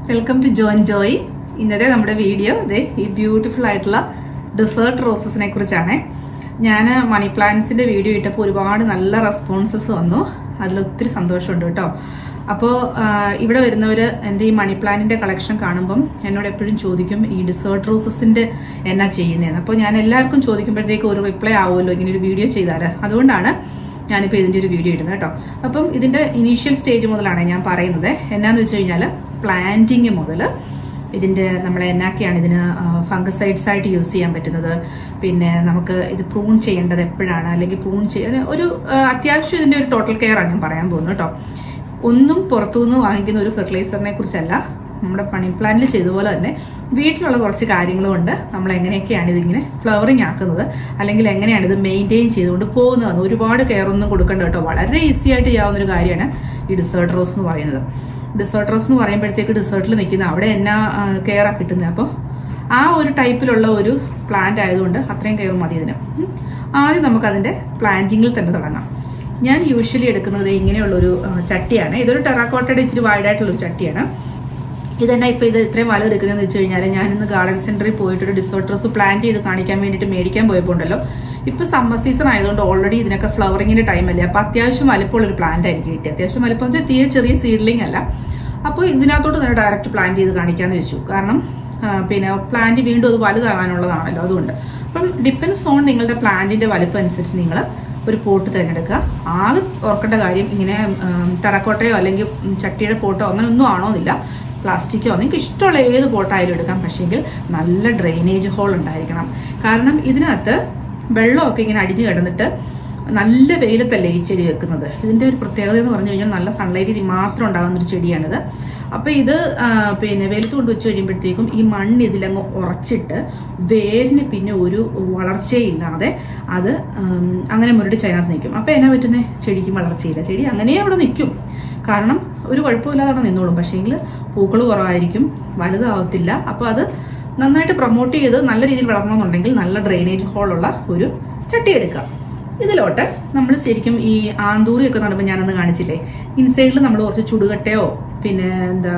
Welcome to Jonjoy. ഇന്നത്തെ നമ്മുടെ video ഈ ബ്യൂട്ടിഫുൾ ആയിട്ടുള്ള ഡെസേർട്ട് റോസസിനെ കുറിച്ചാണ്. ഞാൻ മണി പ്ലാന്റ്സിന്റെ വീഡിയോ ഇട്ടപ്പോൾ ഒരുപാട് നല്ല റെസ്പോൺസസ് വന്നു. അതിൽ ഒത്തിരി സന്തോഷമുണ്ട് കേട്ടോ. അപ്പോൾ ഇവിടെ വരുന്നവർ എൻ്റെ ഈ മണി പ്ലാന്റിന്റെ കളക്ഷൻ കാണുമ്പം എന്നോട് എപ്പോഴും ചോദിക്കും ഈ ഡെസേർട്ട് റോസസിന്റെ എന്നാ ചെയ്യുന്നതെന്ന്. അപ്പോൾ ഞാൻ എല്ലാവർക്കും ചോദിക്കുമ്പോഴത്തേക്ക് ഒരു റിപ്ലൈ ആവുമല്ലോ ഇങ്ങനെ ഒരു വീഡിയോ ചെയ്താൽ. അതുകൊണ്ടാണ് ഞാനിപ്പോൾ ഇതിൻ്റെ ഒരു വീഡിയോ ഇടുന്നത് കേട്ടോ. അപ്പം ഇതിൻ്റെ ഇനീഷ്യൽ സ്റ്റേജ് മുതലാണ് ഞാൻ പറയുന്നത്. എന്നാന്ന് വെച്ച് കഴിഞ്ഞാൽ പ്ലാന്റിങ് മുതൽ ഇതിൻ്റെ നമ്മൾ എന്നൊക്കെയാണ് ഇതിന് ഫംഗസൈഡ്സ് ആയിട്ട് യൂസ് ചെയ്യാൻ പറ്റുന്നത്, പിന്നെ നമുക്ക് ഇത് പ്രൂൺ ചെയ്യേണ്ടത് എപ്പോഴാണ്, അല്ലെങ്കിൽ പ്രൂൺ ചെയ്യാൻ ഒരു അത്യാവശ്യം ഇതിൻ്റെ ഒരു ടോട്ടൽ കെയർ ആണ് ഞാൻ പറയാൻ പോകുന്നത് കേട്ടോ. ഒന്നും പുറത്തുനിന്ന് വാങ്ങിക്കുന്ന ഒരു ഫെർട്ടിലൈസറിനെ കുറിച്ചല്ല, നമ്മുടെ മണി പ്ലാന്റിൽ ചെയ്തതുപോലെ തന്നെ വീട്ടിലുള്ള കുറച്ച് കാര്യങ്ങളുമുണ്ട്. നമ്മൾ എങ്ങനെയൊക്കെയാണ് ഇതിങ്ങനെ ഫ്ലവറിങ് ആക്കുന്നത്, അല്ലെങ്കിൽ എങ്ങനെയാണ് ഇത് മെയിൻറ്റെയിൻ ചെയ്തുകൊണ്ട് പോകുന്നതെന്ന്. ഒരുപാട് കെയർ ഒന്നും കൊടുക്കേണ്ട കേട്ടോ. വളരെ ഈസി ആയിട്ട് ചെയ്യാവുന്നൊരു കാര്യമാണ് ഈ ഡെസേർട്ട് റോസ് എന്ന് പറയുന്നത്. ഡെസേർട്ട് റോസ് എന്ന് പറയുമ്പോഴത്തേക്ക് ഡെസേർട്ടിൽ നിൽക്കുന്ന അവിടെ എന്നാ കെയറാണ് കിട്ടുന്നത്. അപ്പോൾ ആ ഒരു ടൈപ്പിലുള്ള ഒരു പ്ലാന്റ് ആയതുകൊണ്ട് അത്രയും കെയർ മതി ഇതിന്. ആദ്യം നമുക്കതിൻ്റെ പ്ലാന്റിങ്ങിൽ തന്നെ തുടങ്ങാം. ഞാൻ യൂഷ്വലി എടുക്കുന്നത് ഇങ്ങനെയുള്ളൊരു ചട്ടിയാണ്. ഇതൊരു ടെറാക്കോട്ടയുടെ ഇച്ചിരി വൈഡായിട്ടുള്ളൊരു ചട്ടിയാണ്. ഇതെന്നാ ഇപ്പോൾ ഇത് ഇത്രയും വലുത് എടുക്കുന്നതെന്ന് വെച്ച് കഴിഞ്ഞാൽ, ഞാനിന്ന് ഗാർഡൻ സെന്ററിൽ പോയിട്ടൊരു ഡെസേർട്ട് റോസ് പ്ലാന്റ് ചെയ്ത് കാണിക്കാൻ വേണ്ടിയിട്ട് മേടിക്കാൻ പോയപ്പോൾ ഉണ്ടല്ലോ, ഇപ്പോൾ സമ്മർ സീസൺ ആയതുകൊണ്ട് ഓൾറെഡി ഇതിനൊക്കെ ഫ്ലവറിങ്ങിന്റെ ടൈമല്ലേ. അപ്പോൾ അത്യാവശ്യം വലിപ്പമുള്ളൊരു പ്ലാന്റ് ആയിരിക്കും കിട്ടി. അത്യാവശ്യം വലിപ്പം വെച്ചാൽ തീരെ ചെറിയ സീഡ്ലിംഗ് അല്ല. അപ്പോൾ ഇതിനകത്തോട്ട് തന്നെ ഡയറക്റ്റ് പ്ലാന്റ് ചെയ്ത് കാണിക്കാമെന്ന് വെച്ചു. കാരണം പിന്നെ പ്ലാന്റ് വീണ്ടും അത് വലുതാകാനുള്ളതാണല്ലോ, അതുകൊണ്ട്. അപ്പം ഡിപ്പെൻസ് ഓൺ നിങ്ങളുടെ പ്ലാന്റിന്റെ വലിപ്പം അനുസരിച്ച് നിങ്ങൾ ഒരു പോട്ട് തിരഞ്ഞെടുക്കുക. ആകെ ഓർക്കേണ്ട കാര്യം, ഇങ്ങനെ ടെറക്കോട്ടയോ അല്ലെങ്കിൽ ചട്ടിയുടെ പോട്ടോ അങ്ങനെ ഒന്നും ആണോന്നില്ല, പ്ലാസ്റ്റിക്കോ നിങ്ങൾക്ക് ഇഷ്ടമുള്ള ഏത് പോട്ടായാലും എടുക്കാം. പക്ഷേങ്കിൽ നല്ല ഡ്രെയിനേജ് ഹോൾ ഉണ്ടായിരിക്കണം. കാരണം ഇതിനകത്ത് വെള്ളമൊക്കെ ഇങ്ങനെ അടിഞ്ഞു കിടന്നിട്ട് നല്ല വെയിലത്തല്ലേ ഈ ചെടി വെക്കുന്നത്. ഇതിൻ്റെ ഒരു പ്രത്യേകത എന്ന് പറഞ്ഞു കഴിഞ്ഞാൽ നല്ല സൺലൈറ്റ് മാത്രം ഉണ്ടാകുന്നൊരു ചെടിയാണിത്. അപ്പോൾ ഇത് പിന്നെ വെയിലത്ത് കൊണ്ട് വെച്ച് കഴിയുമ്പോഴത്തേക്കും ഈ മണ്ണ് ഇതിലങ്ങ് ഉറച്ചിട്ട് വേരിന് പിന്നെ ഒരു വളർച്ചയില്ലാതെ അത് അങ്ങനെ മുരടിച്ച് അതിനകത്ത് നിൽക്കും. അപ്പോൾ എന്നാ പറ്റുന്നത്, ചെടിക്ക് വളർച്ചയില്ല. ചെടി അങ്ങനെ അവിടെ നിൽക്കും. കാരണം ഒരു കുഴപ്പമില്ലാതെ അവിടെ നിന്നോളും. പക്ഷേങ്കിൽ പൂക്കൾ കുറവായിരിക്കും, വലുതാവത്തില്ല. അപ്പോൾ അത് നന്നായിട്ട് പ്രൊമോട്ട് ചെയ്ത് നല്ല രീതിയിൽ വളരണമെന്നുണ്ടെങ്കിൽ നല്ല ഡ്രെയിനേജ് ഹോളുള്ള ഒരു ചട്ടി എടുക്കുക. ഇതിലോട്ട് നമ്മൾ ശരിക്കും ഈ ആന്തൂറിയൊക്കെ നടുമ്പോൾ ഞാനന്ന് കാണിച്ചില്ലേ, ഇൻസൈഡിൽ നമ്മൾ കുറച്ച് ചുടുകട്ടയോ പിന്നെ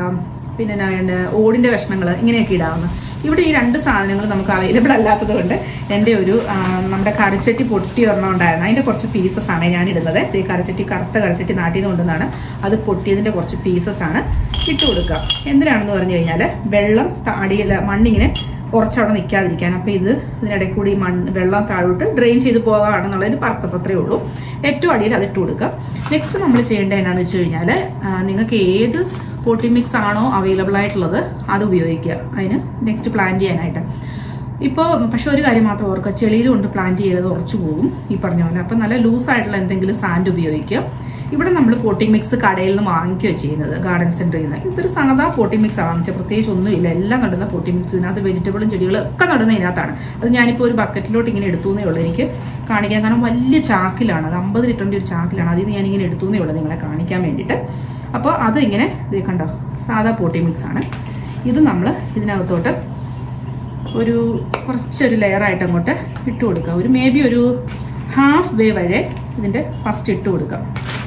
ഓടിൻ്റെ കഷ്ണങ്ങൾ ഇങ്ങനെയൊക്കെ ഇടാവുന്ന. ഇവിടെ ഈ രണ്ട് സാധനങ്ങൾ നമുക്ക് അവൈലബിൾ അല്ലാത്തത് കൊണ്ട് എൻ്റെ ഒരു നമ്മുടെ കറിച്ചട്ടി പൊട്ടി ഒരെണ്ണം ഉണ്ടായിരുന്നു. അതിൻ്റെ കുറച്ച് പീസസ് ആണ് ഞാൻ ഇടുന്നത്. ഈ കറിച്ചട്ടി കറുത്ത കറിച്ചട്ടി നാട്ടിൽ നിന്ന് കൊണ്ടുവന്നാണ്. അത് പൊട്ടിയതിൻ്റെ കുറച്ച് പീസസ് ആണ് ഇട്ട് കൊടുക്കുക. എന്തിനാണെന്ന് പറഞ്ഞു കഴിഞ്ഞാൽ, വെള്ളം അടിയിൽ മണ്ണിങ്ങനെ കുറച്ചവിടെ നിൽക്കാതിരിക്കാൻ. അപ്പോൾ ഇതിനിടയിൽ കൂടി വെള്ളം താഴോട്ട് ഡ്രെയിൻ ചെയ്ത് പോകാണെന്നുള്ളതിന് പർപ്പസ് അത്രയേ ഉള്ളൂ. ഏറ്റവും അടിയിൽ അതിട്ട് കൊടുക്കുക. നെക്സ്റ്റ് നമ്മൾ ചെയ്യേണ്ടത് എന്നാന്ന് വെച്ച് കഴിഞ്ഞാൽ, നിങ്ങൾക്ക് ഏത് പോട്ടി മിക്സ് ആണോ അവൈലബിൾ ആയിട്ടുള്ളത് അത് ഉപയോഗിക്കുക അതിന് നെക്സ്റ്റ് പ്ലാന്റ് ചെയ്യാനായിട്ട്. ഇപ്പോൾ പക്ഷെ ഒരു കാര്യം മാത്രം ഓർക്കുക, ചെളിയിൽ കൊണ്ട് പ്ലാന്റ് ചെയ്തത് ഉറച്ചു പോകും ഈ പറഞ്ഞ പോലെ. അപ്പം നല്ല ലൂസായിട്ടുള്ള എന്തെങ്കിലും സാൻഡ് ഉപയോഗിക്കുക. ഇവിടെ നമ്മൾ പോട്ടിംഗ് മിക്സ് കടയിൽ നിന്ന് വാങ്ങിക്കുകയോ ചെയ്യുന്നത്, ഗാർഡൻ സെന്ററിൽ നിന്ന്. ഇതൊരു സാധാ പോട്ടിംഗ് മിക്സ് ആണ് വാങ്ങിച്ചത്, പ്രത്യേകിച്ച് ഒന്നുമില്ല. എല്ലാം നടുന്ന പോട്ടിംഗ് മിക്സ്, ഇതിനകത്ത് വെജിറ്റബിളും ചെടികളും ഒക്കെ നടുന്ന ഇതിനകത്താണ്. അത് ഞാനിപ്പോൾ ഒരു ബക്കറ്റിലോട്ട് ഇങ്ങനെ എടുത്തുന്നേ ഉള്ളൂ, എനിക്ക് കാണിക്കാൻ. കാരണം വലിയ ചാക്കിലാണ്, അത് 50 ലിറ്ററിൻ്റെ ഒരു ചാക്കിലാണ്. അതിൽ നിന്ന് ഞാനിങ്ങനെ എടുത്തുന്നേ ഉള്ളൂ നിങ്ങളെ കാണിക്കാൻ വേണ്ടിയിട്ട്. അപ്പോൾ അത് ഇങ്ങനെ ഇത് കണ്ടോ, സാധാ പോട്ടിംഗ് മിക്സ് ആണ്. ഇത് നമ്മൾ ഇതിനകത്തോട്ട് ഒരു കുറച്ചൊരു ലെയറായിട്ട് അങ്ങോട്ട് ഇട്ട് കൊടുക്കുക. ഒരു മേ ബി ഒരു ഹാഫ് വേ വരെ ഇതിൻ്റെ ഫസ്റ്റ് ഇട്ട് കൊടുക്കുക.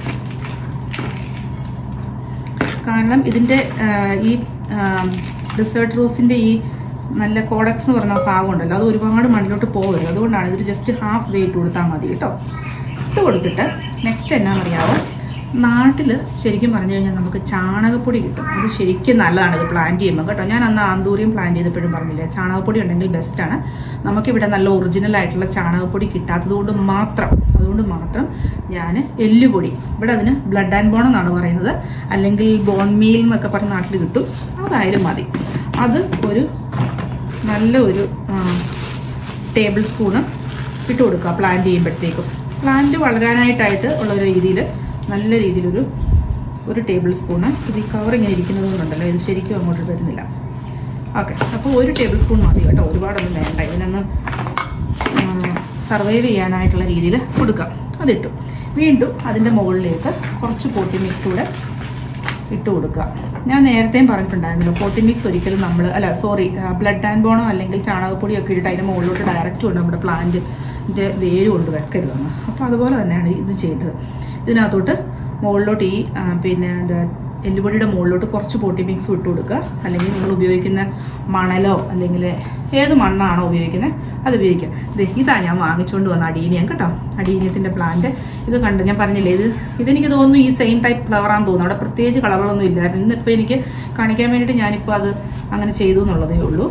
കാരണം ഇതിൻ്റെ ഈ ഡെസേർട്ട് റോസിൻ്റെ ഈ നല്ല കോഡക്സ് എന്ന് പറഞ്ഞ ഭാഗം ഉണ്ടല്ലോ, അത് ഒരുപാട് മണ്ണിലോട്ട് പോകരുത്. അതുകൊണ്ടാണ് ഇതൊരു ജസ്റ്റ് ഹാഫ് വേ ഇട്ട് കൊടുത്താൽ മതി കേട്ടോ. ഇട്ട് കൊടുത്തിട്ട് നെക്സ്റ്റ് എന്നാണെന്നറിയാമോ, നാട്ടിൽ ശരിക്കും പറഞ്ഞു കഴിഞ്ഞാൽ നമുക്ക് ചാണകപ്പൊടി കിട്ടും. അത് ശരിക്കും നല്ലതാണ് ഇത് പ്ലാന്റ് ചെയ്യുമ്പോൾ കേട്ടോ. ഞാൻ അന്ന് ആന്തൂറിയം പ്ലാന്റ് ചെയ്തപ്പോഴും പറഞ്ഞില്ലേ, ചാണകപ്പൊടി ഉണ്ടെങ്കിൽ ബെസ്റ്റാണ്. നമുക്കിവിടെ നല്ല ഒറിജിനൽ ആയിട്ടുള്ള ചാണകപ്പൊടി കിട്ടാത്തതുകൊണ്ട് മാത്രം ഞാൻ എല്ലുപൊടി, ഇവിടെ അതിന് ബ്ലഡ് ആൻഡ് ബോൺ എന്നാണ് പറയുന്നത്, അല്ലെങ്കിൽ ബോൺ മീൽ എന്നൊക്കെ പറഞ്ഞ നാട്ടിൽ കിട്ടും, അതായാലും മതി. അത് ഒരു നല്ല ഒരു ടേബിൾ സ്പൂണ് ഇട്ട് കൊടുക്കുക പ്ലാന്റ് ചെയ്യുമ്പോഴത്തേക്കും. പ്ലാന്റ് വളരാനായിട്ട് ഉള്ള ഒരു രീതിയിൽ നല്ല രീതിയിലൊരു ടേബിൾ സ്പൂണ്. ഇത് ഈ കവർ ഇങ്ങനെ ഇരിക്കുന്നത് കൊണ്ടുണ്ടല്ലോ, ഇത് ശരിക്കും അങ്ങോട്ട് വരുന്നില്ല. ഓക്കെ, അപ്പോൾ ഒരു ടേബിൾ സ്പൂൺ മതി കേട്ടോ, ഒരുപാടൊന്നും വേണ്ട. ഇതിനൊന്ന് സർവൈവ് ചെയ്യാനായിട്ടുള്ള രീതിയിൽ കൊടുക്കാം. അതിട്ടു. വീണ്ടും അതിൻ്റെ മുകളിലേക്ക് കുറച്ച് പോട്ടി മിക്സ് കൂടെ ഇട്ട് കൊടുക്കുക. ഞാൻ നേരത്തെയും പറഞ്ഞിട്ടുണ്ടായിരുന്നല്ലോ, പോട്ടി മിക്സ് ഒരിക്കലും ബ്ലഡ് ആൻഡ് ബോണോ അല്ലെങ്കിൽ ചാണകപ്പൊടിയോ ഒക്കെ ഇട്ടിട്ട് അതിൻ്റെ മുകളിലോട്ട് ഡയറക്റ്റ് കൊണ്ട് നമ്മുടെ പ്ലാന്റിൻ്റെ വേര് കൊണ്ട് വെക്കരുതെന്ന്. അപ്പോൾ അതുപോലെ തന്നെയാണ് ഇത് ചെയ്യേണ്ടത്. ഇതിനകത്തോട്ട് മുകളിലോട്ട് ഈ പിന്നെ എല്ലുപൊടിയുടെ മുകളിലോട്ട് കുറച്ച് പോട്ടി മിക്സ് ഇട്ട് കൊടുക്കുക. അല്ലെങ്കിൽ നിങ്ങൾ ഉപയോഗിക്കുന്ന മണലോ അല്ലെങ്കിൽ ഏത് മണ്ണാണോ ഉപയോഗിക്കുന്നത് അത് ഉപയോഗിക്കുക. ഇതാണ് ഞാൻ വാങ്ങിച്ചുകൊണ്ട് വന്ന അഡീനിയം കേട്ടോ, അഡീനിയത്തിൻ്റെ പ്ലാന്റ്. ഇത് കണ്ട് ഞാൻ പറഞ്ഞില്ലേ, ഇതെനിക്ക് തോന്നുന്നു ഈ സെയിം ടൈപ്പ് ഫ്ലവറാന്ന് തോന്നുന്നു. അവിടെ പ്രത്യേകിച്ച് കളറുകളൊന്നും ഇല്ലായിരുന്നു. ഇന്നിപ്പോൾ എനിക്ക് കാണിക്കാൻ വേണ്ടിയിട്ട് ഞാനിപ്പോൾ അത് അങ്ങനെ ചെയ്തു എന്നുള്ളതേ ഉള്ളൂ.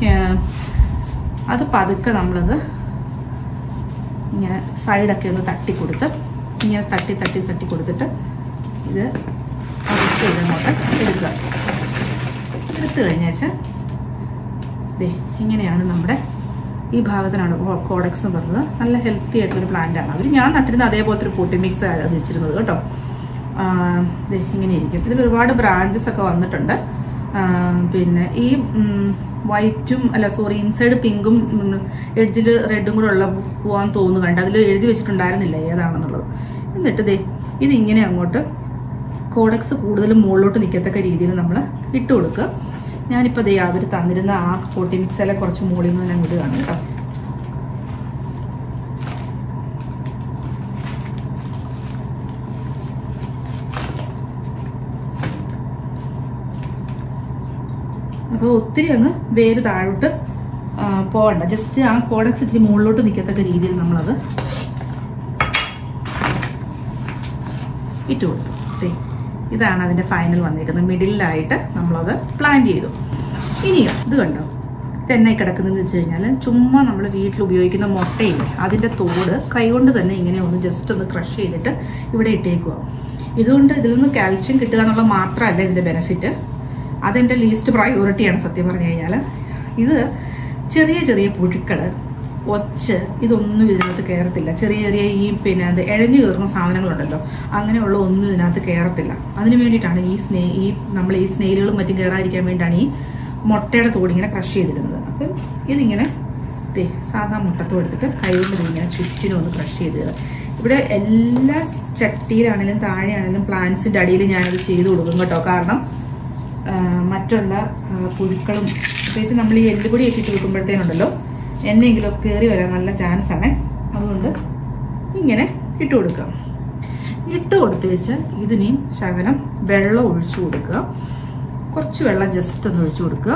അത് പതുക്കെ നമ്മളത് ഇങ്ങനെ സൈഡൊക്കെ ഒന്ന് തട്ടിക്കൊടുത്ത് ഇങ്ങനെ തട്ടി കൊടുത്തിട്ട് ഇത് അതൊക്കെ ഇതങ്ങോട്ട് എടുക്കുക. എടുത്തു കഴിഞ്ഞാൽ ഇങ്ങനെയാണ് നമ്മുടെ ഈ ഭാഗത്തിനാണ് കോഡക്സ് പറഞ്ഞത്. നല്ല ഹെൽത്തി ആയിട്ടൊരു പ്ലാന്റാണ്. അവർ ഞാൻ നട്ടിരുന്ന അതേപോലത്തെ ഒരു പോട്ടി മിക്സ് അത് വെച്ചിരുന്നത് കേട്ടോ. ഇങ്ങനെ ഇരിക്കും. ഇതിൽ ഒരുപാട് ബ്രാഞ്ചസ് ഒക്കെ വന്നിട്ടുണ്ട്. പിന്നെ ഈ വൈറ്റും ഇൻസൈഡ് പിങ്കും എഡ്ജിൽ റെഡും കൂടെ ഉള്ള പോവാൻ തോന്നുന്നു. കണ്ട് അതിൽ എഴുതി വെച്ചിട്ടുണ്ടായിരുന്നില്ല ഏതാണെന്നുള്ളത്. എന്നിട്ട് ഇതിങ്ങനെ അങ്ങോട്ട് കോഡക്സ് കൂടുതലും മുകളിലോട്ട് നിൽക്കത്തക്ക രീതിയിൽ നമ്മൾ ഇട്ട് കൊടുക്കുക. ഞാനിപ്പോൾ അവർ തന്നിരുന്ന ആ പോട്ടി മിക്സെല്ലാം കുറച്ച് മുകളിൽ നിന്ന് ഞാൻ ഇടുകയാണ് കേട്ടോ. അപ്പോൾ ഒത്തിരി അങ്ങ് വേര് താഴോട്ട് പോകണ്ട. ജസ്റ്റ് ആ കോഡക്സ് ഇച്ചിരി മുകളിലോട്ട് നിൽക്കത്തക്ക രീതിയിൽ നമ്മളത് ഇട്ട് കൊടുത്തു. ഇതാണ് അതിൻ്റെ ഫൈനൽ വന്നിരിക്കുന്നത്. മിഡിലായിട്ട് നമ്മളത് പ്ലാന്റ് ചെയ്തു. ഇനിയോ ഇത് കണ്ടോ, ഇതെന്നായി കിടക്കുന്നതെന്ന് വെച്ച് കഴിഞ്ഞാൽ ചുമ്മാ നമ്മൾ വീട്ടിൽ ഉപയോഗിക്കുന്ന മുട്ടയില്ലേ അതിൻ്റെ തോട് കൈകൊണ്ട് തന്നെ ഇങ്ങനെ ഒന്ന് ജസ്റ്റ് ഒന്ന് ക്രഷ് ചെയ്തിട്ട് ഇവിടെ ഇട്ടേക്കുക. ഇതുകൊണ്ട് ഇതിൽ നിന്ന് കാൽഷ്യം കിട്ടുക എന്നുള്ളത് മാത്രമല്ല ഇതിൻ്റെ ബെനിഫിറ്റ്. അതെൻ്റെ ലീസ്റ്റ് പ്രയോറിറ്റിയാണ് സത്യം പറഞ്ഞു കഴിഞ്ഞാൽ. ഇത് ചെറിയ പുഴുക്കൾ, ഒച്ച് ഇതൊന്നും ഇതിനകത്ത് കയറത്തില്ല. ചെറിയ ഈ അത് ഇഴഞ്ഞു കയറുന്ന സാധനങ്ങളുണ്ടല്ലോ, അങ്ങനെയുള്ള ഒന്നും ഇതിനകത്ത് കയറത്തില്ല. അതിന് വേണ്ടിയിട്ടാണ് നമ്മൾ ഈ സ്നെയിലുകളും മറ്റും കയറാതിരിക്കാൻ വേണ്ടിയിട്ടാണ് ഈ മുട്ടയുടെ തോടിങ്ങനെ ക്രഷ് ചെയ്തിടുന്നത്. അപ്പം ഇതിങ്ങനെ സാധാ മുട്ടത്തോ എടുത്തിട്ട് കൈകൊണ്ട് ഇങ്ങനെ ചുറ്റിനും ഒന്ന് ക്രഷ് ചെയ്തിടുക. ഇവിടെ എല്ലാ ചട്ടിയിലാണെങ്കിലും താഴെയാണെങ്കിലും പ്ലാന്റ്സിൻ്റെ അടിയിൽ ഞാനത് ചെയ്ത് കൊടുക്കും കേട്ടോ. കാരണം മറ്റുള്ള പുഴുക്കളും പ്രത്യേകിച്ച് നമ്മൾ ഈ എല്ലുപൊടിയൊക്കെ ഇട്ട് വെക്കുമ്പോഴത്തേനുണ്ടല്ലോ എന്നെങ്കിലും കയറി വരാൻ നല്ല ചാൻസ് ആണ്. അതുകൊണ്ട് ഇങ്ങനെ ഇട്ട് കൊടുക്കുക. ഇട്ട് കൊടുത്ത് വെച്ച് ഇതിനെയും ശകലം വെള്ളം ഒഴിച്ചു കൊടുക്കുക. കുറച്ച് വെള്ളം ജസ്റ്റ് ഒന്ന് ഒഴിച്ചു കൊടുക്കുക.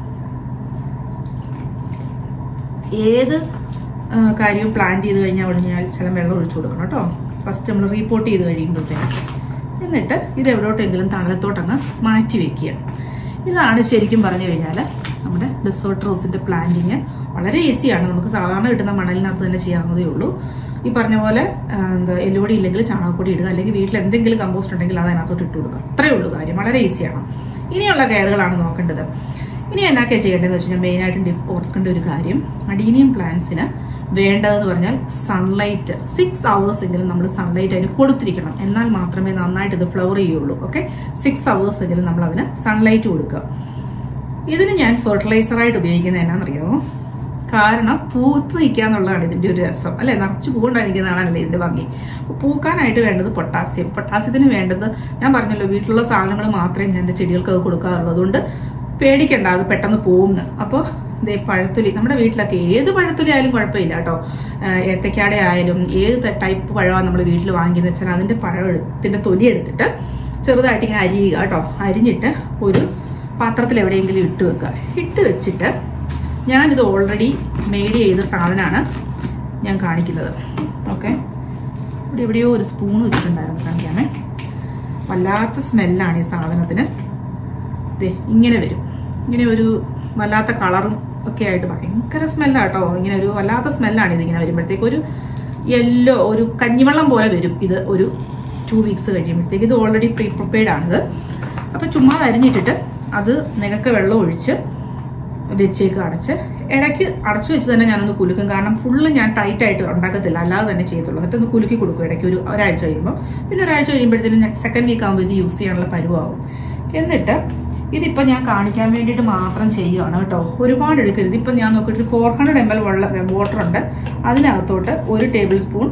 ഏത് കാര്യവും പ്ലാൻ ചെയ്ത് കഴിഞ്ഞാൽ ചില വെള്ളം ഒഴിച്ചു കൊടുക്കണം കേട്ടോ. ഫസ്റ്റ് നമ്മൾ റിപ്പോർട്ട് ചെയ്ത് കഴിയുമ്പോഴത്തേക്ക്. എന്നിട്ട് ഇത് എവിടോട്ടെങ്കിലും തണലത്തോട്ടങ്ങ് മാറ്റി വെക്കുക. ഇതാണ് ശരിക്കും പറഞ്ഞു കഴിഞ്ഞാൽ നമ്മുടെ ഡെസേർട്ട് റോസിൻ്റെ പ്ലാന്റിങ്. വളരെ ഈസിയാണ്. നമുക്ക് സാധാരണ കിട്ടുന്ന മണലിനകത്ത് തന്നെ ചെയ്യാവുന്നതേ ഉള്ളൂ. ഈ പറഞ്ഞ പോലെ എല്ലുപൊടി ഇല്ലെങ്കിൽ ചാണകപ്പൊടി ഇടുക, അല്ലെങ്കിൽ വീട്ടിൽ എന്തെങ്കിലും കമ്പോസ്റ്റ് ഉണ്ടെങ്കിൽ അത് അതിനകത്തോട്ട് ഇട്ട് കൊടുക്കുക. അത്രയേ ഉള്ളൂ കാര്യം. വളരെ ഈസിയാണ്. ഇനിയുള്ള കെയറുകളാണ് നോക്കേണ്ടത്. ഇനി എന്നൊക്കെ ചെയ്യേണ്ടതെന്ന് വെച്ച് കഴിഞ്ഞാൽ മെയിനായിട്ടും ഓർക്കേണ്ട ഒരു കാര്യം, അഡീനിയം പ്ലാന്റ്സിന് വേണ്ടതെന്ന് പറഞ്ഞാൽ സൺലൈറ്റ് 6 hours എങ്കിലും നമ്മൾ സൺലൈറ്റ് അതിന് കൊടുത്തിരിക്കണം. എന്നാൽ മാത്രമേ നന്നായിട്ട് ഇത് ഫ്ലവർ ചെയ്യുള്ളൂ. ഓക്കെ, 6 hours എങ്കിലും നമ്മൾ അതിന് സൺലൈറ്റ് കൊടുക്കുക. ഇതിന് ഞാൻ ഫെർട്ടിലൈസറായിട്ട് ഉപയോഗിക്കുന്നത് എന്നാണെന്നറിയാമോ? കാരണം പൂത്ത് നിൽക്കുക എന്നുള്ളതാണ് ഇതിൻ്റെ ഒരു രസം അല്ലേ. നിറച്ച് പൂണ്ടായിരിക്കുന്നതാണല്ലേ ഇതിൻ്റെ ഭംഗി. പൂക്കാനായിട്ട് വേണ്ടത് പൊട്ടാസ്യം. പൊട്ടാസ്യത്തിന് വേണ്ടത് ഞാൻ പറഞ്ഞല്ലോ, വീട്ടിലുള്ള സാധനങ്ങൾ മാത്രമേ ഞാൻ എൻ്റെ ചെടികൾക്ക് അത് കൊടുക്കാറുള്ളൂ. അതുകൊണ്ട് പേടിക്കണ്ട, അത് പെട്ടെന്ന് പോകുമെന്ന്. അപ്പോൾ പഴത്തൊലി നമ്മുടെ വീട്ടിലൊക്കെ ഏത് പഴത്തൊലി ആയാലും കുഴപ്പമില്ല കേട്ടോ. ഏത്തക്കാടെ ആയാലും ഏത് ടൈപ്പ് പഴമാണ് നമ്മൾ വീട്ടിൽ വാങ്ങിയെന്ന് വെച്ചാൽ അതിൻ്റെ പഴത്തിൻ്റെ തൊലി എടുത്തിട്ട് ചെറുതായിട്ട് ഇങ്ങനെ അരിയുക കേട്ടോ. അരിഞ്ഞിട്ട് ഒരു പാത്രത്തിൽ എവിടെയെങ്കിലും ഇട്ട് വെക്കുക. ഇട്ട് വെച്ചിട്ട് ഞാനിത് ഓൾറെഡി മെയ്ഡ് ചെയ്ത സാധനമാണ് ഞാൻ കാണിക്കുന്നത്. ഓക്കെ, ഇവിടെ എവിടെയോ ഒരു സ്പൂൺ വെച്ചിട്ടുണ്ടായിരുന്നു കാണിക്കാമേ. വല്ലാത്ത സ്മെല്ലാണ് ഈ സാധനത്തിന്. ഇങ്ങനെ വരും. ഇങ്ങനെ ഒരു വല്ലാത്ത കളറും ഒക്കെ ആയിട്ട് ഭയങ്കര സ്മെല്ലാട്ടോ. ഇങ്ങനെ ഒരു വല്ലാത്ത സ്മെല്ലാണ് ഇതിങ്ങനെ വരുമ്പോഴത്തേക്ക്. ഒരു യെല്ലോ, ഒരു കഞ്ഞിവെള്ളം പോലെ വരും ഇത് ഒരു 2 weeks കഴിയുമ്പോഴത്തേക്ക്. ഇത് ഓൾറെഡി പ്രിപ്പയർഡ് ആണിത്. അപ്പം ചുമ്മാ അരിഞ്ഞിട്ടിട്ട് അത് നികക്ക വെള്ളം ഒഴിച്ച് വെച്ചേക്ക് അടച്ച് ഇടയ്ക്ക് അടച്ചു വെച്ച് തന്നെ ഞാനൊന്ന് കുലുക്കും. കാരണം ഫുള്ള് ഞാൻ ടൈറ്റായിട്ട് ഉണ്ടാക്കത്തില്ല, അല്ലാതെ തന്നെ ചെയ്യത്തുള്ളൂ. എന്നിട്ടൊന്ന് കുലുക്കി കൊടുക്കും ഇടയ്ക്ക് ഒരാഴ്ച കഴിയുമ്പോൾ. പിന്നെ ഒരാഴ്ച കഴിയുമ്പോഴത്തേനും സെക്കൻഡ് വീക്ക് ആകുമ്പോൾ ഇത് യൂസ് ചെയ്യാനുള്ള പരുവാകും. എന്നിട്ട് ഇതിപ്പോൾ ഞാൻ കാണിക്കാൻ വേണ്ടിയിട്ട് മാത്രം ചെയ്യുകയാണ് കേട്ടോ. ഒരുപാട് എടുക്കരുത്. ഇതിപ്പോൾ ഞാൻ നോക്കിയിട്ട് 400 ml വാട്ടർ ഉണ്ട്. അതിനകത്തോട്ട് 1 tablespoon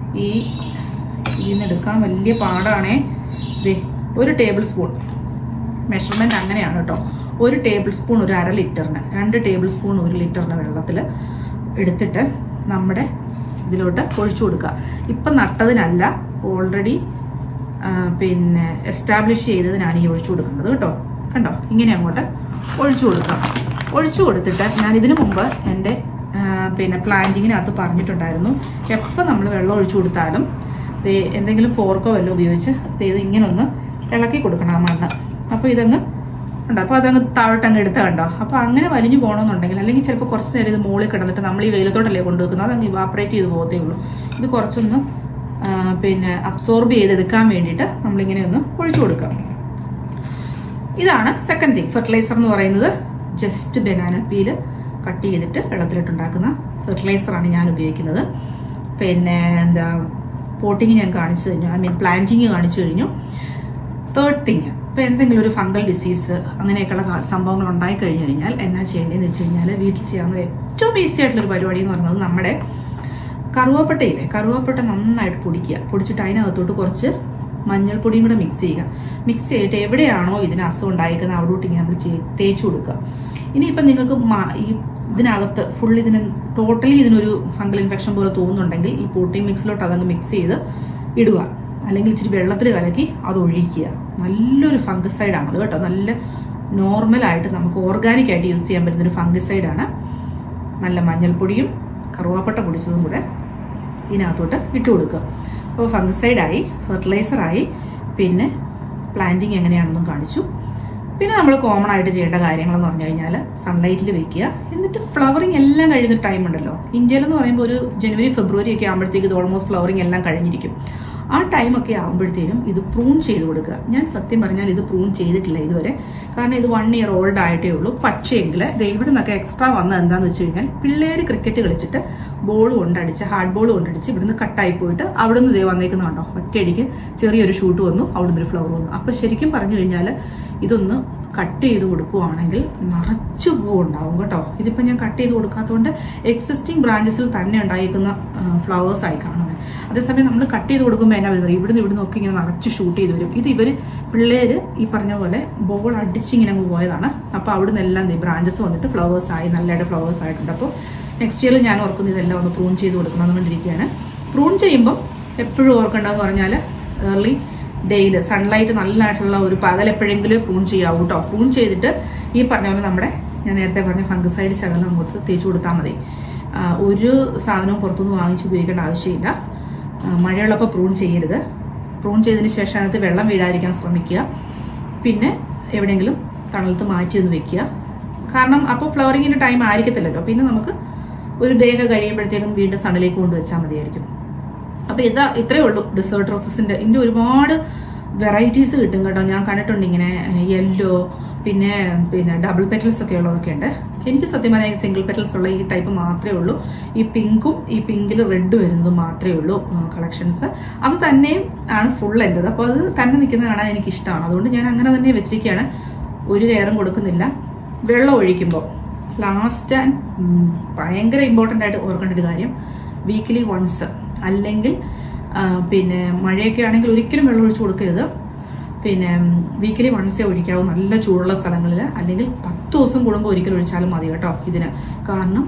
ഇതിന്ന് എടുക്കാൻ വലിയ പാടാണേ. 1 tablespoon മെഷർമെൻറ്റ് അങ്ങനെയാണ് കേട്ടോ. 1 tablespoon ഒരു 1/2 ലിറ്ററിന്, 2 tablespoon 1 ലിറ്ററിന് വെള്ളത്തിൽ എടുത്തിട്ട് നമ്മുടെ ഇതിലോട്ട് ഒഴിച്ചു കൊടുക്കുക. ഇപ്പം നട്ടതിനല്ല, ഓൾറെഡി പിന്നെ എസ്റ്റാബ്ലിഷ് ചെയ്തതിനാണ് ഈ ഒഴിച്ചു കൊടുക്കുന്നത് കേട്ടോ. കണ്ടോ, ഇങ്ങനെ അങ്ങോട്ട് ഒഴിച്ചു കൊടുക്കാം. ഒഴിച്ചു കൊടുത്തിട്ട് ഞാൻ ഇതിനു മുമ്പ് എൻ്റെ പിന്നെ പ്ലാന്റിങ്ങിനകത്ത് പറഞ്ഞിട്ടുണ്ടായിരുന്നു, എപ്പോൾ നമ്മൾ വെള്ളം ഒഴിച്ചു കൊടുത്താലും എന്തെങ്കിലും ഫോർക്കോ വല്ലതും ഉപയോഗിച്ച് ഇത് ഇങ്ങനെ ഒന്ന് ഇളക്കി കൊടുക്കണം ആ മണ്ണ്. അപ്പോൾ ഇതങ്ങ് ഉണ്ടോ, അപ്പോൾ അതങ്ങ് താഴോട്ടങ്ങ് എടുത്ത് കണ്ടോ. അപ്പോൾ അങ്ങനെ വലിഞ്ഞു പോകണമെന്നുണ്ടെങ്കിൽ, അല്ലെങ്കിൽ ചിലപ്പോൾ കുറച്ച് നേരം ഇത് മുകളിൽ കിടന്നിട്ട് നമ്മൾ ഈ വെയിലത്തോട്ടല്ലേ കൊണ്ടുവെക്കുന്നത്, അതങ്ങ് ഇവാപ്പറേറ്റ് ചെയ്ത് പോകത്തേ ഉള്ളൂ. ഇത് കുറച്ചൊന്ന് പിന്നെ അബ്സോർബ് ചെയ്തെടുക്കാൻ വേണ്ടിയിട്ട് നമ്മളിങ്ങനെ ഒന്ന് ഒഴിച്ചു കൊടുക്കാം. ഇതാണ് സെക്കൻഡ് തിങ്. ഫെർട്ടിലൈസർ എന്ന് പറയുന്നത് ജസ്റ്റ് ബനാന പീല് കട്ട് ചെയ്തിട്ട് വെള്ളത്തിലിട്ടുണ്ടാക്കുന്ന ഫെർട്ടിലൈസറാണ് ഞാൻ ഉപയോഗിക്കുന്നത്. പിന്നെ എന്താ പോട്ടിങ് ഞാൻ കാണിച്ചു കഴിഞ്ഞു, ഐ മീൻ പ്ലാന്റിങ് കാണിച്ചു കഴിഞ്ഞു. തേർഡ് തിങ്, ഇപ്പോൾ എന്തെങ്കിലും ഒരു ഫംഗൽ ഡിസീസ് അങ്ങനെയൊക്കെയുള്ള സംഭവങ്ങൾ ഉണ്ടായി കഴിഞ്ഞു കഴിഞ്ഞാൽ എന്നാ ചെയ്യേണ്ടതെന്ന് വെച്ച് കഴിഞ്ഞാൽ, വീട്ടിൽ ചെയ്യാവുന്ന ഏറ്റവും ഈസി ആയിട്ടുള്ളൊരു പരിപാടി എന്ന് പറയുന്നത് നമ്മുടെ കറുവാപ്പട്ടയില്ലേ, കറുവാപ്പട്ട നന്നായിട്ട് പൊടിക്കുക. പൊടിച്ചിട്ട് അതിനകത്തോട്ട് കുറച്ച് മഞ്ഞൾപ്പൊടിയും കൂടെ മിക്സ് ചെയ്യുക. മിക്സ് ചെയ്തിട്ട് എവിടെയാണോ ഇതിന് അസുഖം ഉണ്ടായിരിക്കുന്നത് അവിടോട്ട് ഇങ്ങനെ നമ്മൾ തേച്ച് കൊടുക്കുക. ഇനിയിപ്പം നിങ്ങൾക്ക് ഈ ഇതിനകത്ത് ഫുൾ ഇതിന് ടോട്ടലി ഇതിനൊരു ഫംഗൽ ഇൻഫെക്ഷൻ പോലെ തോന്നുന്നുണ്ടെങ്കിൽ ഈ പോട്ടിംഗ് മിക്സിലോട്ട് അതങ്ങ് മിക്സ് ചെയ്ത് ഇടുക. അല്ലെങ്കിൽ ഇച്ചിരി വെള്ളത്തിൽ കലക്കി അത് ഒഴിക്കുക. നല്ലൊരു ഫംഗിസൈഡാണ് അത് കേട്ടോ. നല്ല നോർമലായിട്ട് നമുക്ക് ഓർഗാനിക് ആയിട്ട് യൂസ് ചെയ്യാൻ പറ്റുന്നൊരു ഫംഗിസൈഡാണ്. നല്ല മഞ്ഞൾപ്പൊടിയും കറുവാപ്പട്ട പൊടിച്ചതും കൂടെ ഇതിനകത്തോട്ട് ഇട്ട് കൊടുക്കുക. അപ്പോൾ ഫംഗിസൈഡായി, ഫെർട്ടിലൈസറായി, പിന്നെ പ്ലാന്റിങ് എങ്ങനെയാണെന്നും കാണിച്ചു. പിന്നെ നമ്മൾ കോമൺ ആയിട്ട് ചെയ്യേണ്ട കാര്യങ്ങളെന്ന് പറഞ്ഞു കഴിഞ്ഞാൽ സൺലൈറ്റിൽ വെക്കുക. എന്നിട്ട് ഫ്ലവറിങ് എല്ലാം കഴിയുന്ന ടൈം ഉണ്ടല്ലോ, ഇന്ത്യയിലെന്ന് പറയുമ്പോൾ ഒരു ജനുവരി ഫെബ്രുവരി ഒക്കെ ആകുമ്പോഴത്തേക്ക് ഇത് ഓൾമോസ്റ്റ് ഫ്ലവറിങ് എല്ലാം കഴിഞ്ഞിരിക്കും. ആ ടൈമൊക്കെ ആകുമ്പോഴത്തേനും ഇത് പ്രൂൺ ചെയ്ത് കൊടുക്കുക. ഞാൻ സത്യം പറഞ്ഞാൽ ഇത് പ്രൂൺ ചെയ്തിട്ടില്ല ഇതുവരെ, കാരണം ഇത് 1 year ഓൾഡ് ആയിട്ടേ ഉള്ളൂ. പക്ഷേങ്കിൽ ഇവിടെ നിന്നൊക്കെ എക്സ്ട്രാ വന്നത് എന്താണെന്ന് വെച്ച് കഴിഞ്ഞാൽ, പിള്ളേർ ക്രിക്കറ്റ് കളിച്ചിട്ട് ബോൾ കൊണ്ടടിച്ച്, ഹാർഡ് ബോൾ കൊണ്ടടിച്ച് ഇവിടുന്ന് കട്ടായി പോയിട്ട് അവിടുന്ന് ഇതേ വന്നേക്കുന്നുണ്ടോ, ഒറ്റയടിക്ക് ചെറിയൊരു ഷൂട്ട് വന്നു, അവിടുന്ന് ഒരു ഫ്ലവർ വന്നു. അപ്പോൾ ശരിക്കും പറഞ്ഞു കഴിഞ്ഞാൽ ഇതൊന്ന് കട്ട് ചെയ്ത് കൊടുക്കുവാണെങ്കിൽ നിറച്ചു പൂവുണ്ടാവും കേട്ടോ. ഇതിപ്പോൾ ഞാൻ കട്ട് ചെയ്ത് കൊടുക്കാത്തതുകൊണ്ട് എക്സിസ്റ്റിംഗ് ബ്രാഞ്ചസിൽ തന്നെ ഉണ്ടായിരിക്കുന്ന ഫ്ലവേഴ്സ് ആയി കാണുന്നത്. അതേസമയം നമ്മൾ കട്ട് ചെയ്ത് കൊടുക്കുമ്പോൾ എന്നാ വരുന്നത്, ഇവിടുന്ന് ഒക്കെ ഇങ്ങനെ നിറച്ച് ഷൂട്ട് ചെയ്ത് വരും. ഇത് ഇവർ പിള്ളേർ ഈ പറഞ്ഞ പോലെ ബോൾ അടിച്ചിങ്ങനെ അങ്ങ് പോയതാണ്. അപ്പോൾ അവിടുന്ന് എല്ലാം ബ്രാഞ്ചസ് വന്നിട്ട് ഫ്ലവേഴ്സ് ആയി, നല്ലതായിട്ട് ഫ്ലവേഴ്സ് ആയിട്ടുണ്ട്. അപ്പോൾ നെക്സ്റ്റ് ഇയറിൽ ഞാൻ ഓർക്കുന്നത് ഇതെല്ലാം ഒന്ന് പ്രൂൺ ചെയ്ത് കൊടുക്കണമെന്ന് കൊണ്ടിരിക്കുകയാണ്. പ്രൂൺ ചെയ്യുമ്പോൾ എപ്പോഴും ഓർക്കേണ്ടതെന്ന് പറഞ്ഞാൽ ഏർലി ഡേയിൽ സൺലൈറ്റ് നല്ലതായിട്ടുള്ള ഒരു പകലെപ്പോഴെങ്കിലും പ്രൂൺ ചെയ്യാവൂ കേട്ടോ. പ്രൂൺ ചെയ്തിട്ട് ഈ പറഞ്ഞ പോലെ നമ്മുടെ ഞാൻ നേരത്തെ പറഞ്ഞ ഫംഗിസൈഡ് ശകലം അങ്ങോട്ട് തേച്ച് കൊടുത്താൽ മതി. ഒരു സാധനവും പുറത്തുനിന്ന് വാങ്ങിച്ച് ഉപയോഗിക്കേണ്ട ആവശ്യമില്ല. മഴയുള്ളപ്പോൾ പ്രൂൺ ചെയ്യരുത്. പ്രൂൺ ചെയ്തതിന് ശേഷം അതിനകത്ത് വെള്ളം വീഴാതിരിക്കാൻ ശ്രമിക്കുക. പിന്നെ എവിടെയെങ്കിലും തണലത്ത് മാറ്റി ഒന്ന് വെക്കുക. കാരണം അപ്പോൾ ഫ്ലവറിങ്ങിൻ്റെ ടൈം ആയിരിക്കത്തില്ലല്ലോ. പിന്നെ നമുക്ക് ഒരു ഡേ ഒക്കെ കഴിയുമ്പോഴത്തേക്കും വീണ്ടും സണ്ണിലേക്ക് കൊണ്ടുവച്ചാൽ മതിയായിരിക്കും. അപ്പോൾ ഇത്രയേ ഉള്ളൂ ഡെസേർട്ട് റോസസിൻ്റെ. ഇതിൻ്റെ ഒരുപാട് വെറൈറ്റീസ് കിട്ടും കേട്ടോ. ഞാൻ കണ്ടിട്ടുണ്ട് ഇങ്ങനെ യെല്ലോ, പിന്നെ ഡബിൾ പെറ്റൽസ് ഒക്കെ ഉള്ളതൊക്കെ ഉണ്ട്. എനിക്ക് സത്യം പറഞ്ഞാൽ സിംഗിൾ പെറ്റൽസ് ഉള്ള ഈ ടൈപ്പ് മാത്രമേ ഉള്ളൂ. ഈ പിങ്കും ഈ പിങ്കിൽ റെഡ് വരുന്നതും മാത്രമേ ഉള്ളൂ കളക്ഷൻസ്. അത് തന്നെയും ആണ് ഫുൾ എൻ്റെത്. അപ്പോൾ അത് തന്നെ നിൽക്കുന്നത് കാണാൻ എനിക്ക് ഇഷ്ടമാണ്. അതുകൊണ്ട് ഞാൻ അങ്ങനെ തന്നെ വെച്ചിരിക്കുകയാണ്. ഒരു കെയറും കൊടുക്കുന്നില്ല. വെള്ളം ഒഴിക്കുമ്പോൾ ലാസ്റ്റ് ആൻഡ് ഭയങ്കര ഇമ്പോർട്ടൻ്റ് ആയിട്ട് ഓർക്കേണ്ട ഒരു കാര്യം, വീക്കിലി വൺസ്, അല്ലെങ്കിൽ പിന്നെ മഴയൊക്കെ ആണെങ്കിൽ ഒരിക്കലും വെള്ളം ഒഴിച്ചു കൊടുക്കരുത്. പിന്നെ വീക്കിലി വൺസേ ഒഴിക്കാവൂ നല്ല ചൂടുള്ള സ്ഥലങ്ങളിൽ. അല്ലെങ്കിൽ 10 ദിവസം കൂടുമ്പോൾ ഒരിക്കലും ഒഴിച്ചാലും മതി കേട്ടോ ഇതിന്. കാരണം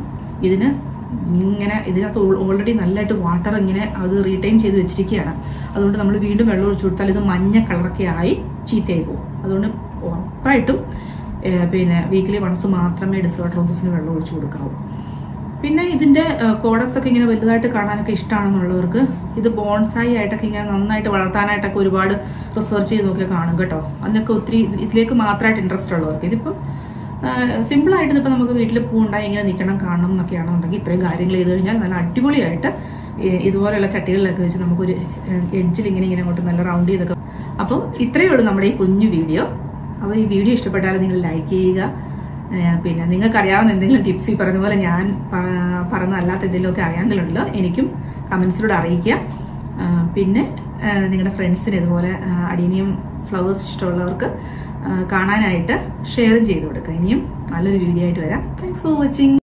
ഇതിനകത്ത് ഓൾറെഡി നല്ലതായിട്ട് വാട്ടർ ഇങ്ങനെ അത് റീറ്റെയിൻ ചെയ്ത് വെച്ചിരിക്കുകയാണ്. അതുകൊണ്ട് നമ്മൾ വീണ്ടും വെള്ളം ഒഴിച്ചു കൊടുത്താൽ ഇത് മഞ്ഞ കളറൊക്കെ ആയി ചീത്തയായി പോകും. അതുകൊണ്ട് ഉറപ്പായിട്ടും വീക്കിലി വൺസ് മാത്രമേ ഡെസേർട്ട് റോസസിന് വെള്ളം ഒഴിച്ചു കൊടുക്കാവൂ. പിന്നെ ഇതിൻ്റെ കോഡക്സ് ഒക്കെ ഇങ്ങനെ വലുതായിട്ട് കാണാനൊക്കെ ഇഷ്ടമാണെന്നുള്ളവർക്ക് ഇത് ബോൺസായി ആയിട്ടൊക്കെ ഇങ്ങനെ നന്നായിട്ട് വളർത്താനായിട്ടൊക്കെ ഒരുപാട് റിസർച്ച് ചെയ്ത് നോക്കിയാൽ കാണും കേട്ടോ. അതിനൊക്കെ ഒത്തിരി ഇതിലേക്ക് മാത്രമായിട്ട് ഇൻട്രസ്റ്റ് ഉള്ളവർക്ക് ഇതിപ്പം സിമ്പിളായിട്ട് ഇതിപ്പോൾ നമുക്ക് വീട്ടിൽ പൂവുണ്ടായി ഇങ്ങനെ നിൽക്കണം കാണണം എന്നൊക്കെയാണെന്നുണ്ടെങ്കിൽ ഇത്രയും കാര്യങ്ങൾ ചെയ്ത് കഴിഞ്ഞാൽ നല്ല അടിപൊളിയായിട്ട് ഇതുപോലെയുള്ള ചട്ടികളിലൊക്കെ വെച്ച് നമുക്കൊരു എഡ്ജിൽ ഇങ്ങനെ അങ്ങോട്ട് നല്ല റൗണ്ട് ചെയ്തൊക്കെ. അപ്പോൾ ഇത്രയേ ഉള്ളൂ നമ്മുടെ ഈ കുഞ്ഞു വീഡിയോ. അപ്പോൾ ഈ വീഡിയോ ഇഷ്ടപ്പെട്ടാൽ നിങ്ങൾ ലൈക്ക് ചെയ്യുക. പിന്നെ നിങ്ങൾക്കറിയാവുന്ന എന്തെങ്കിലും ടിപ്സ് ഈ പറഞ്ഞ പോലെ ഞാൻ പറഞ്ഞല്ലാത്ത എന്തെങ്കിലുമൊക്കെ അറിയാമെങ്കിലുണ്ടല്ലോ എനിക്കും കമൻസിലൂടെ അറിയിക്കുക. പിന്നെ നിങ്ങളുടെ ഫ്രണ്ട്സിന് ഇതുപോലെ അഡീനിയം ഫ്ലവേഴ്സ് ഇഷ്ടമുള്ളവർക്ക് കാണാനായിട്ട് ഷെയറും ചെയ്ത് കൊടുക്കുക. ഇനിയും നല്ലൊരു വീഡിയോ ആയിട്ട് വരാം. Thanks for watching.